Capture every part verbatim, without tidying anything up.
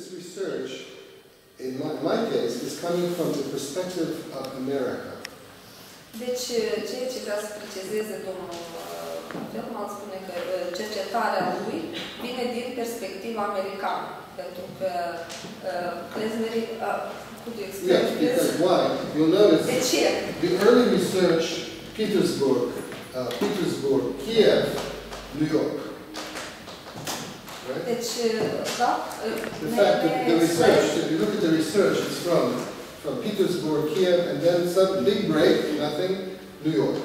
research, in my, my case, is coming from the perspective of America. Deci, ceea ce vrea să precizeze domnul Feldman spune că cercetarea lui vine din perspectiva americană, pentru că Klezmer, could you explain Yes, this? because why? You'll notice De ce? the early research, Petersburg, uh, Petersburg, Kiev, New York. Right? Deci, da? The fact that the research, if you look at the research, it's from from Petersburg, Kiev, and then some big break, nothing, New York.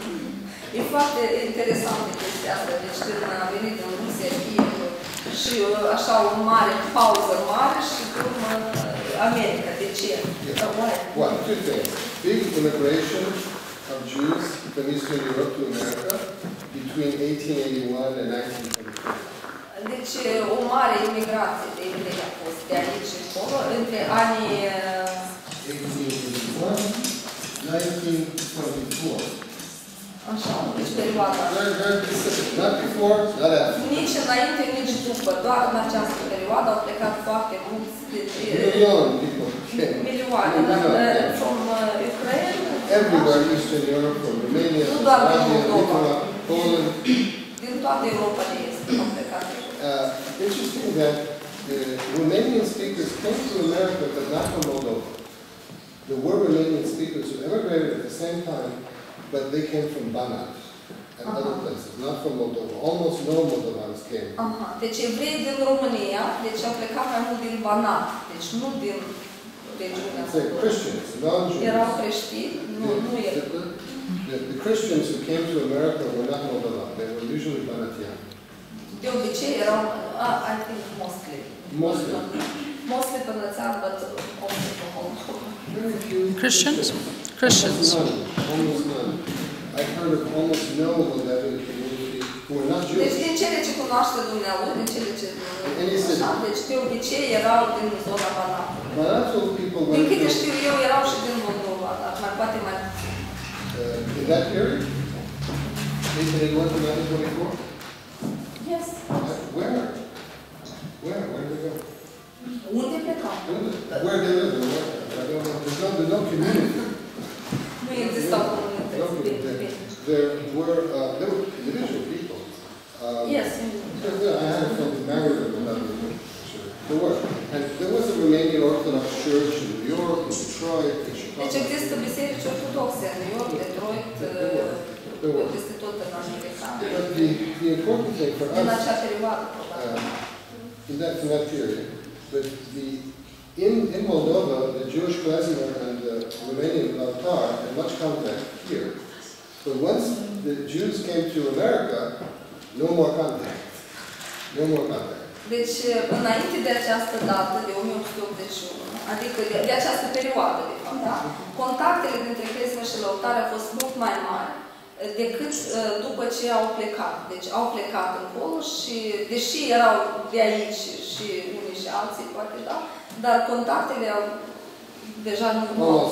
E foarte interesant de chestia asta, deci când a venit din Rusia, Kiev, și așa o mare pauză mare și pe urmă America. De ce? Yeah. Why? One, two things. Big immigration of Jews from Eastern Europe to America between eighteen eighty-one and nineteen twenty-four. Deci o mare imigrație de evrei a fost de aici și acolo, între anii eighteen eighty-one, nineteen twenty-four. așa, deci perioada. Very, very specific. Not before, not after. Nici înainte, nici după, doar în această perioadă au plecat foarte mulți Million people came. milioane, dar from Ukraine, Everywhere, Eastern Europe, from Romania, nu doar din Serbia, Moldova, Lithuania, Poland. din toată Europa de Est au plecat. Uh, interesting that the Romanian speakers came to America, but not from Moldova. There were Romanian speakers who emigrated at the same time, but they came from Banat and uh-huh. other places, not from Moldova. Almost no Moldovans came. Aha. Deci evrei din România, deci au plecat mai mult din Banat, deci nu din regiunea Moldova. Christians, non-Jews. Erau creștini, nu, nu the, the, the, the Christians who came to America were not Moldovan. They were usually Banatian. De obicei erau, uh, I think, mostly. Mostly. Mostly Banatian, but also from Moldova. Very few. Christians? Christians. Almost none. Almost none. I've heard of almost no Moldavian community who are not Jewish. Deci din cele ce cunoaște dumnealui, din cele ce... Așa, deci de obicei erau din zona Banatului. Banatul people Din went câte to, știu eu, erau și din Moldova, dar mai poate mai... uh, in that period? eighteen eighty-one to nineteen twenty-four? Yes. Where? Where? Where did they go? Unde plecau? Where did they live? I don't know. There's no, there's no community. Nu existau comunități. No community. There were, uh, there were individual people. Um, Yes. Yeah, I had a friend who married a Moldavian. Sure. There were. And there was a Romanian Orthodox church in New York, in Detroit, in Chicago. Deci există biserici ortodoxe în New York, Detroit, peste tot în America. But the, the important thing for În us, acea perioadă, probabil. uh, in that, in that period, but the, in, in Moldova, the Jewish Klezmer and the Romanian Lautar had much contact here. But once the Jews came to America, no more contact. No more contact. Deci, înainte de această dată, de o mie opt sute optzeci și unu, adică de, de această perioadă, de fapt, da? Contactele dintre Klezmer și Lautar au fost mult mai mari decât uh, după ce au plecat. Deci au plecat încolo și, deși erau de aici și unii și alții, poate, da? Dar contactele au deja nu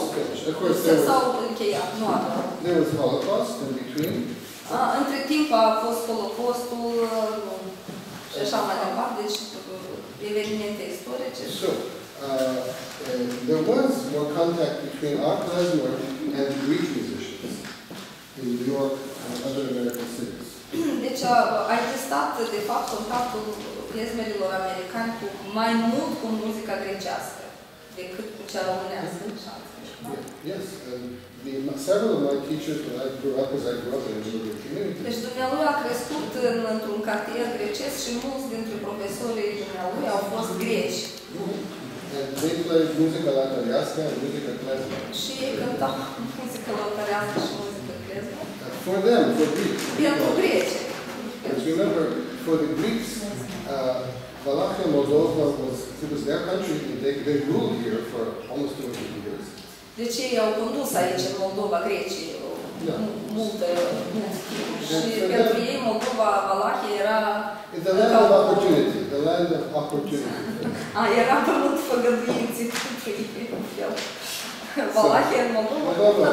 s-au încheiat, nu aveau. There was Holocaust in between. Uh, între timp a fost Holocaustul uh, și așa mai departe, deci evenimente istorice. So, uh, there was more contact between our Klezmer and Greek musicians in New York and other American cities. Deci a, a existat, de fapt, contactul klezmerilor americani cu mai mult cu muzica grecească decât cu cea românească. Yes, and the, several of my teachers when I grew up, as I grew up in a Jewish community. Deci dumnealui a crescut în, într-un cartier grecesc și mulți dintre profesorii dumnealui au fost greci. And they played musica latariasca and musica klezmer. Și ei cântau muzică lăutărească și muzică klezmer. For them, for Greeks. Pentru greci. Because remember, for the Greeks, uh, Wallachia, Moldova was, it was their country, they, they ruled here for almost two hundred years. Deci ei au condus aici, în Moldova, grecii, Da. multe, mult timp. Și pentru ei, Moldova, Valahia era... It's the land of opportunity, the land of opportunity. A, era pământ făgăduinții pentru ei, în fel. Valahia în Moldova. Moldova,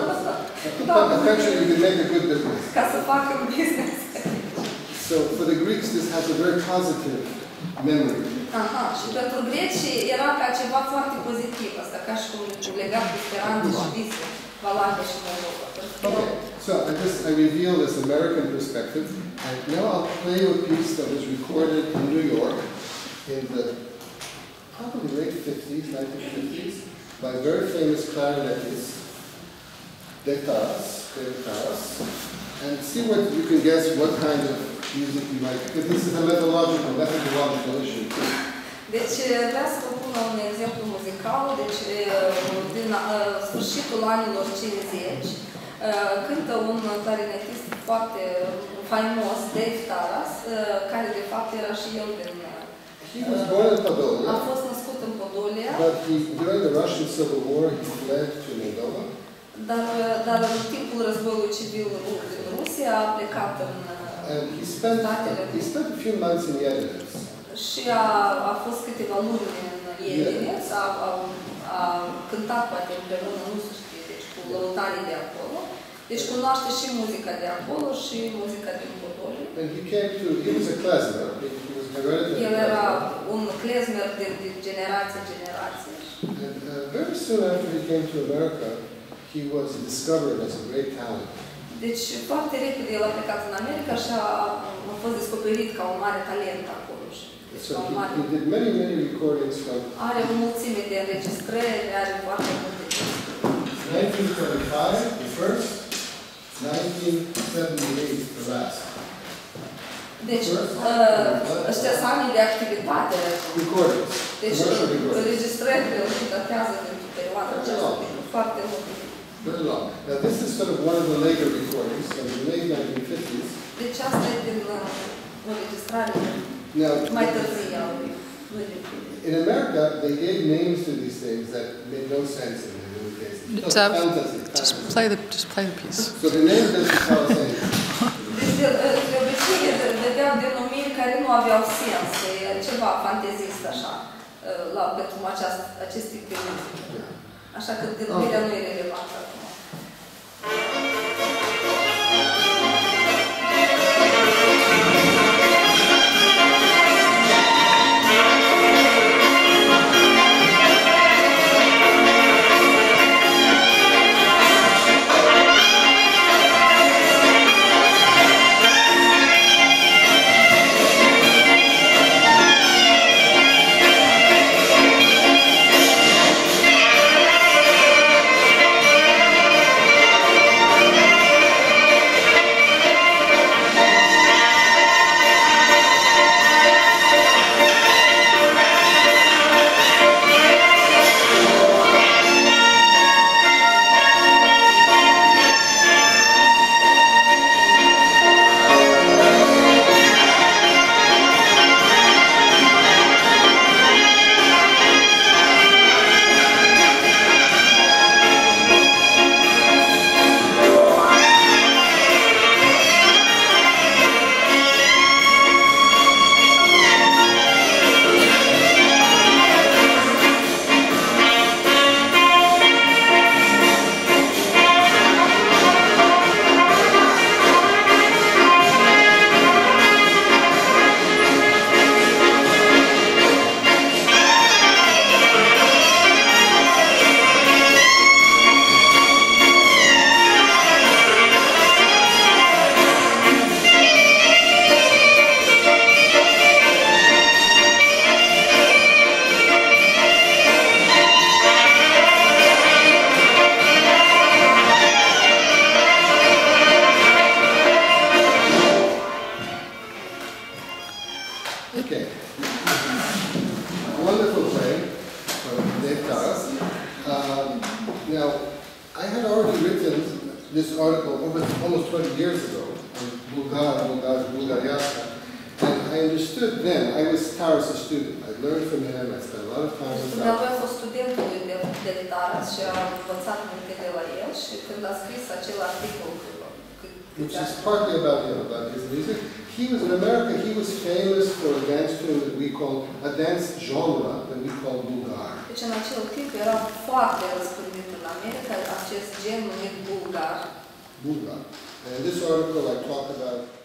a country you can make a good business. Ca să facă business. So for the Greeks, this has a very positive memory. Aha, și pentru greci era ca ceva foarte pozitiv, asta ca și cum legat cu speranțe și vise, Valahia și Moldova. Okay, so I just I reveal this American perspective, and now I'll play you a piece that was recorded in New York in the probably late fifties, nineteen fifties, by a very famous clarinetist, Dave Taras, Dave Taras, and see what you can guess what kind of music you might, because this is a methodological, methodological issue. Deci vreau să vă pun un exemplu muzical, deci din uh, sfârșitul anilor cincizeci, uh, cântă un clarinetist foarte faimos, Dave Taras, uh, care de fapt era și el din... He was born in Podolia, a fost născut în Podolia, but he, during the Russian Civil War, he fled to Moldova. dar, dar în timpul războiului civil din Rusia a plecat în And he spent, he spent a few months in Yedlinets. și a, a fost câteva luni în Yedlinets, a, a, a cântat poate împreună, nu se știe, deci cu lăutarii de acolo. Deci cunoaște și muzica de acolo și muzica din Podolia. And he came to, he was a klezmer, he, he was hereditary. El era un klezmer de, de generație în generație. And uh, very soon after he came to America, he was discovered as a great talent. Deci foarte repede el a plecat în America și a, a fost descoperit ca un mare talent acolo. Deci So ca un he, mare... he did many, many recordings from Are o mulțime de înregistrări, are foarte multe. nineteen twenty-five, the first, nineteen seventy-eight, the last. Deci, uh, ăștia sunt ani de activitate. Recordings, Deci, commercial recordings. înregistrările îl datează pentru perioada aceasta foarte mult. Very long. Now this is sort of one of the later recordings from the late nineteen fifties. Deci asta e din uh, o înregistrare Now, mai târzie a lui. in America, they gave names to these things that made no sense in many cases. It's So, up. fantasy, Just fantasy. play the just play the piece. So the name doesn't tell us anything. Deci, de, de obicei, vedeau denumiri care nu aveau sens, e ceva fantezist așa, la, pentru aceast, acest tip de muzică. Așa că denumirea nu e relevantă acum. Okay. Wonderful play from Dave Taras. Um, now, I had already written this article over almost twenty years ago on Bulgar, Bulgar, Bulgariaska, and I understood then, I was Taras' student. I learned from him, I spent a lot of time with him. Dumnealui a fost studentul lui de, de Taras și a învățat multe de la el și când a scris acel articol, which is partly about him, about his music. He was in America, he was famous for a dance tune that we call, a dance genre that we call Bulgar. Deci în acel timp era foarte răspândit în America acest gen numit bulgar. Bulgar. And in this article I talk about